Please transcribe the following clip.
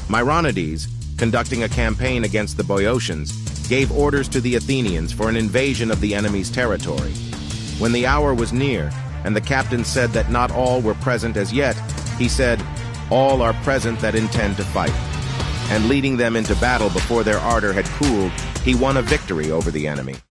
Myronides, conducting a campaign against the Boeotians, gave orders to the Athenians for an invasion of the enemy's territory. When the hour was near, and the captain said that not all were present as yet, he said, "All are present that intend to fight." And leading them into battle before their ardor had cooled, he won a victory over the enemy.